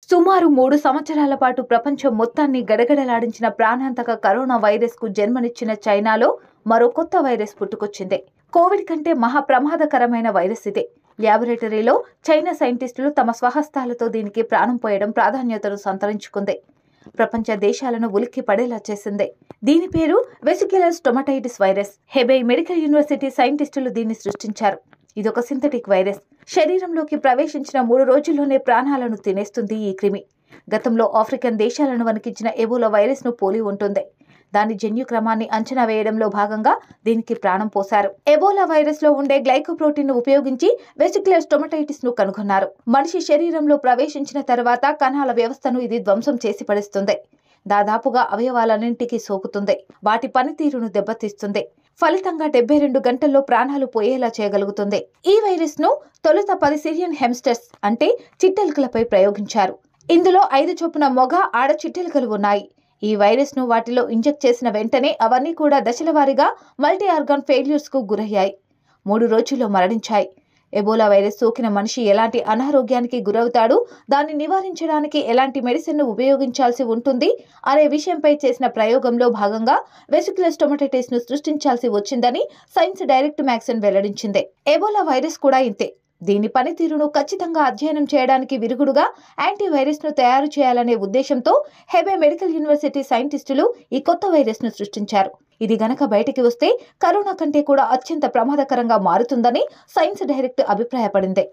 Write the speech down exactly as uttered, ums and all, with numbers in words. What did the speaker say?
సుమారు మూడు సంవత్సరాల పాటు ప్రపంచం మొత్తాన్ని గడగడలాడించిన ప్రాణాంతక కరోనా వైరస్ కు జన్మనిచ్చిన చైనాలో మరో కొత్త వైరస్ పుట్టుకొచ్చింది. కోవిడ్ కంటే మహా ప్రమాదకరమైన వైరస్ ఇదే. ల్యాబొరేటరీలో చైనా సైంటిస్టులు తమ స్వహస్తాలతో దీనికి ప్రాణం పోయడం ప్రాధాన్యతను సంతరించుకుంది. ప్రపంచ దేశాలను ఉలిక్కి పడేలా చేసింది. దీని పేరు vesicular stomatitis virus. Hebei medical university సైంటిస్టులు దీన్ని సృష్టించారు. ఇదొక సింథటిక్ వైరస్. శరీరంలోకి ప్రవేశించిన మూడు రోజుల్లోనే ప్రాణాలను తినేస్తుంది ఈ క్రిమి. గతంలో ఆఫ్రికన్ దేశాలను వణికించిన ఎబోలా వైరస్ ను పోలి ఉంటుంది. దాని జన్యుక్రమాన్ని అంచనా వేయడంలో భాగంగా దీనికి ప్రాణం పోశారు. ఎబోలా వైరస్ లో ఉండే గ్లైకోప్రోటీన్ ను ఉపయోగించి వెసిక్యులర్ స్టొమటైటిస్ ను కనుగొన్నారు. మనిషి శరీరంలో ప్రవేశించిన తర్వాత కణాల వ్యవస్థను ఇది ధ్వంసం చేసి పడేస్తుంది. దాదాపుగా అవయవాలన్నింటికీ సోకుతుంది. వాటి పనితీరును దెబ్బతీస్తుంది. ఫలితంగా డెబ్బై రెండు గంటల్లో ప్రాణాలు పోయేలా చేయగలుగుతుంది. ఈ వైరస్ ను తొలుత పది సిరియన్ హెమ్స్టర్స్ అంటే చిట్టెలుకలపై ప్రయోగించారు. ఇందులో ఐదు చొప్పున మొగ, ఆడ చిట్టెలుకలు ఉన్నాయి. ఈ వైరస్ ను వాటిలో ఇంజెక్ట్ చేసిన వెంటనే అవన్నీ కూడా దశలవారీగా మల్టీ ఆర్గాన్ ఫెయిల్యూర్స్ కు గురయ్యాయి. మూడు రోజుల్లో మరణించాయి. ఎబోలా వైరస్ సోకిన మనిషి ఎలాంటి అనారోగ్యానికి గురవుతాడు, దాన్ని నివారించడానికి ఎలాంటి మెడిసిన్ ను ఉపయోగించాల్సి ఉంటుంది అనే విషయంపై చేసిన ప్రయోగంలో భాగంగా వెసిక్యులర్ స్టొమటైటిస్ ను సృష్టించాల్సి వచ్చిందని సైన్స్ డైరెక్ట్ మ్యాగజైన్ వెల్లడించింది. ఎబోలా వైరస్ కూడా ఇంతే. దీని పనితీరును ఖచ్చితంగా అధ్యయనం చేయడానికి విరుగుడుగా యాంటీవైరస్ ను తయారు చేయాలనే ఉద్దేశంతో హెబెయ్ మెడికల్ యూనివర్సిటీ సైంటిస్టులు ఈ కొత్త వైరస్ ను సృష్టించారు. ఇది గనక బయటికి వస్తే కరోనా కంటే కూడా అత్యంత ప్రమాదకరంగా మారుతుందని సైన్స్ డైరెక్ట్ అభిప్రాయపడింది.